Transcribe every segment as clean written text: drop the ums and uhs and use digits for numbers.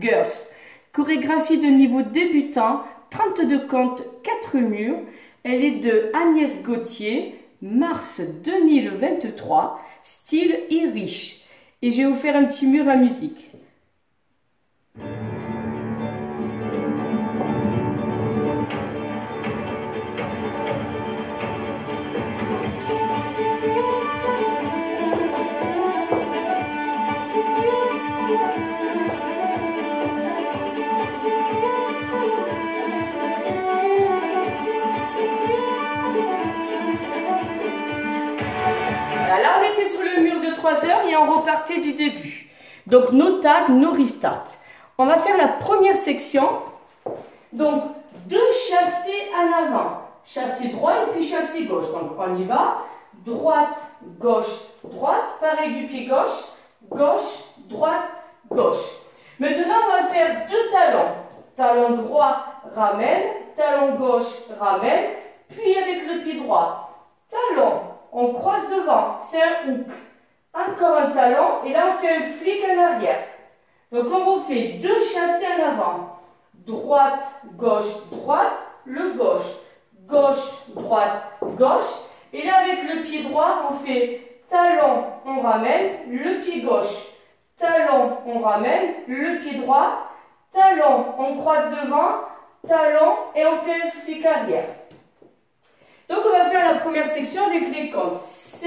Girls. Chorégraphie de niveau débutant, 32 comptes, 4 murs. Elle est de Agnès Gauthier, mars 2023, style Irish. Et je vais vous faire un petit mur à musique. Là, on était sur le mur de 3 heures et on repartait du début. Donc, nos tags, nos restarts. On va faire la première section. Donc, 2 chassés en avant. Chassé droit et puis chassé gauche. Donc, on y va. Droite, gauche, droite. Pareil du pied gauche. Gauche, droite, gauche. Maintenant, on va faire 2 talons. Talon droit, ramène. Talon gauche, ramène. Puis avec le pied droit. Talon. On croise devant, c'est un hook. Encore un talon, et là on fait un flic en arrière. Donc on refait 2 chassés en avant. Droite, gauche, droite, le gauche. Gauche, droite, gauche. Et là avec le pied droit, on fait talon, on ramène, le pied gauche. Talon, on ramène, le pied droit. Talon, on croise devant, talon, et on fait un flic arrière. Donc, on va faire la première section avec les comptes. 7,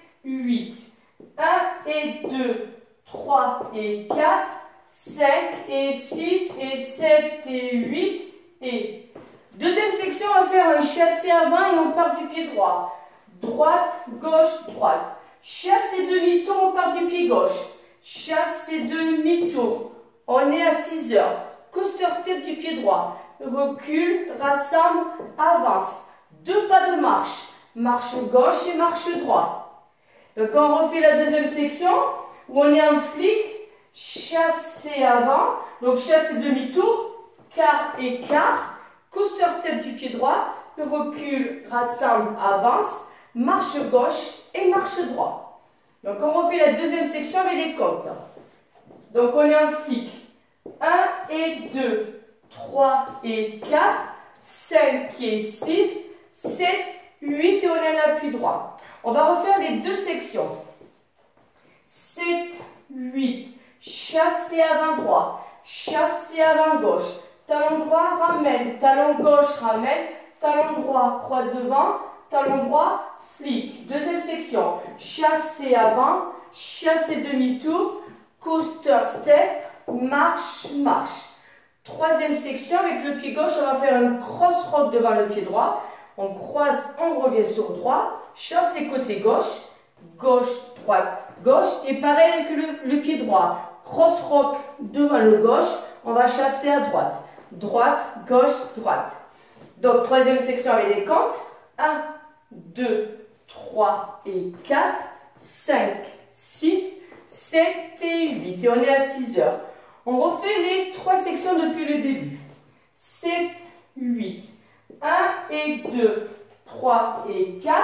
8, 1 et 2, 3 et 4, 5 et 6 et 7 et 8 et... Deuxième section, on va faire un chassé avant et on part du pied droit. Droite, gauche, droite. Chassé demi-tour, on part du pied gauche. Chassé demi-tour. On est à 6 heures. Coaster step du pied droit. Recule, rassemble, avance. 2 pas de marche. Marche gauche et marche droite. Donc on refait la deuxième section où on est en flic, chassé avant, donc chassé demi-tour, quart et quart, coaster step du pied droit, recule, rassemble, avance, marche gauche et marche droite. Donc on refait la deuxième section avec les comptes. Donc on est en flic, 1 et 2, 3 et 4, 5 et 6, 7, 8 et on est en appui droit. On va refaire les 2 sections. 7, 8, chassé avant droit, chassé avant gauche, talon droit ramène, talon gauche ramène, talon droit croise devant, talon droit flic. Deuxième section, chassé avant, chassé demi-tour, coaster step, marche, marche. Troisième section, avec le pied gauche, on va faire un cross rock devant le pied droit. On croise, on revient sur droit, chassé côté gauche, gauche, droite, gauche, et pareil avec le pied droit, cross rock devant le gauche, on va chasser à droite, droite, gauche, droite. Donc troisième section avec les comptes, 1, 2, 3 et 4, 5, 6, 7 et 8, et on est à 6 heures. On refait les 3 sections depuis le début, 7, 8, 1 et 2, 3 et 4,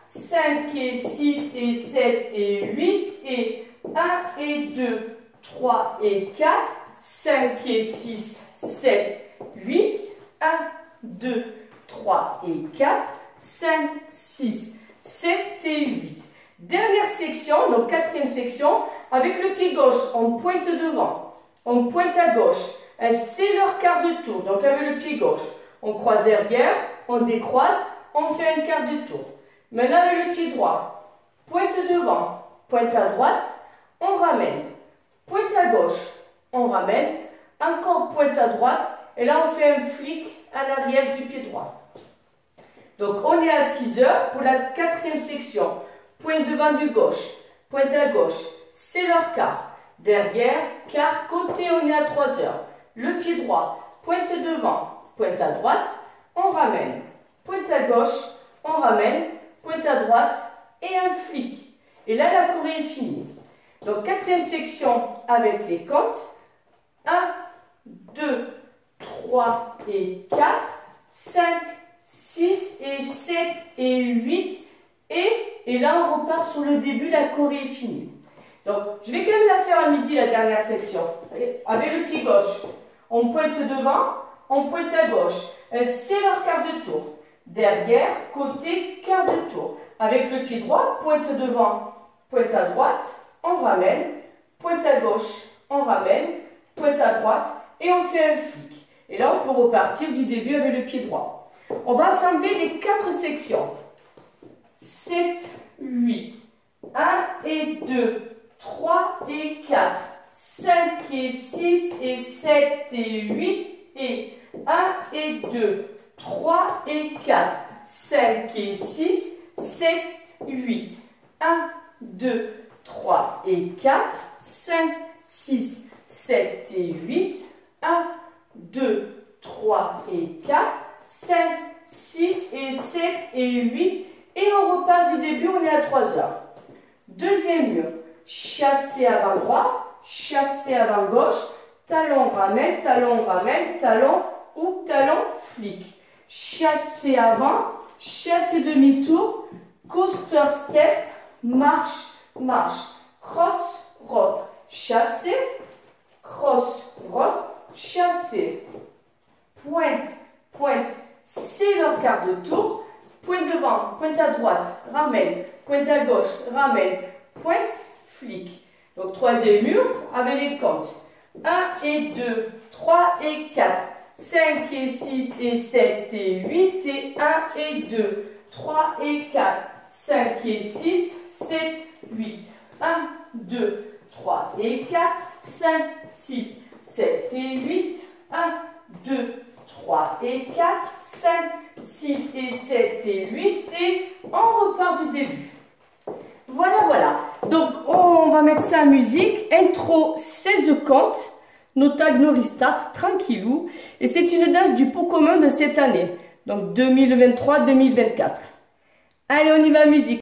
5 et 6 et 7 et 8 et 1 et 2, 3 et 4, 5 et 6, 7, 8, 1, 2, 3 et 4, 5, 6, 7 et 8. Dernière section, donc quatrième section, avec le pied gauche, on pointe devant, on pointe à gauche, c'est leur quart de tour, donc avec le pied gauche. On croise derrière, on décroise, on fait un quart de tour. Maintenant avec le pied droit, pointe devant, pointe à droite, on ramène. Pointe à gauche, on ramène. Encore pointe à droite, et là on fait un flic à l'arrière du pied droit. Donc on est à 6 heures pour la quatrième section. Pointe devant du gauche, pointe à gauche, c'est leur quart. Derrière, quart, côté, on est à 3 heures. Le pied droit, pointe devant. Pointe à droite, on ramène. Pointe à gauche, on ramène. Pointe à droite et un flic. Et là, la choré est finie. Donc, quatrième section avec les comptes. 1, 2, 3 et 4, 5, 6 et 7 et 8. Et là, on repart sur le début, la choré est finie. Donc, je vais quand même la faire à midi, la dernière section. Allez, avec le pied gauche. On pointe devant, on pointe à gauche. C'est leur quart de tour. Derrière, côté, quart de tour. Avec le pied droit, pointe devant, pointe à droite, on ramène, pointe à gauche, on ramène, pointe à droite, et on fait un flic. Et là, on peut repartir du début avec le pied droit. On va assembler les 4 sections. 7, 8, 1 et 2, 3 et 4, 5 et 6 et 7 et 8 et 1 et 2, 3 et 4, 5 et 6, 7, 8, 1, 2, 3 et 4, 5, 6, 7 et 8, 1, 2, 3 et 4, 5, 6 et 7 et 8, et on repart du début, on est à 3 heures. Deuxième mur, chassé avant droit, chassé avant gauche, talon ramène, talon ou talon flic. Chassé avant, chassé demi-tour, coaster step, marche, cross, rock, chassé, cross, rock, chassé, pointe, c'est leur quart de tour, pointe devant, pointe à droite, ramène, pointe à gauche, ramène, pointe, flic. Donc troisième mur avec les comptes. 1 et 2, 3 et 4, 5 et 6 et 7 et 8 et 1 et 2, 3 et 4, 5 et 6, 7, 8, 1, 2, 3 et 4, 5, 6, 7 et 8, 1, 2, 3 et 4, 5, 6 et 7 et 8 et on repart du début. Voilà. Donc, on va mettre ça en musique. Intro 16 comptes. No tag, no restart, tranquillou. Et c'est une danse du pot commun de cette année. Donc, 2023-2024. Allez, on y va, musique.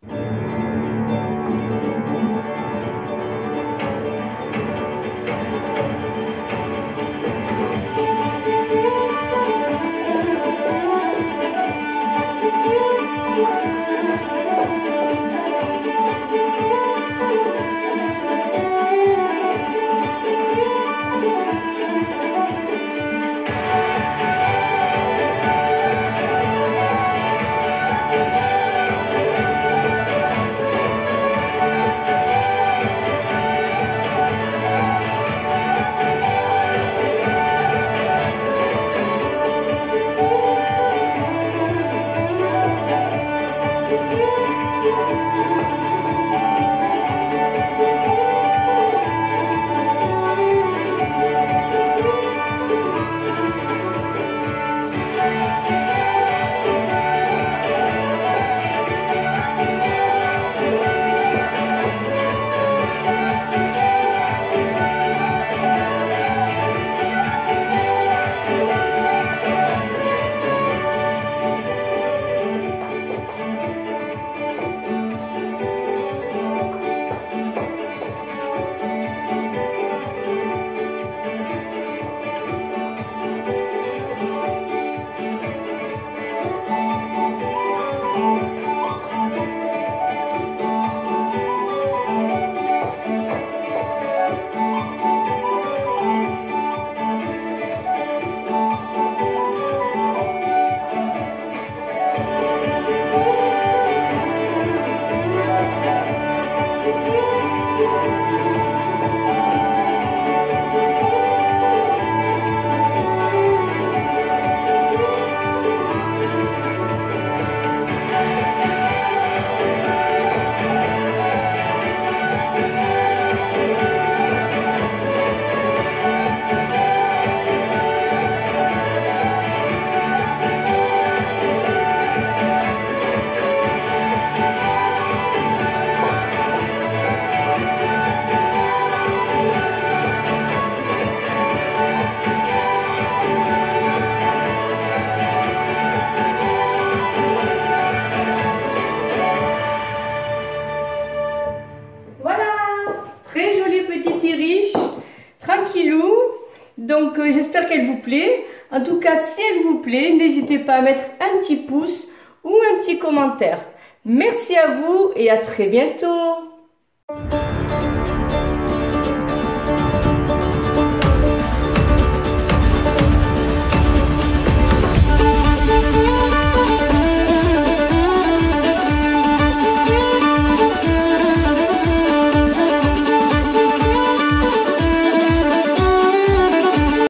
Tranquillou. Donc j'espère qu'elle vous plaît. En tout cas, si elle vous plaît, n'hésitez pas à mettre un petit pouce ou un petit commentaire. Merci à vous et à très bientôt.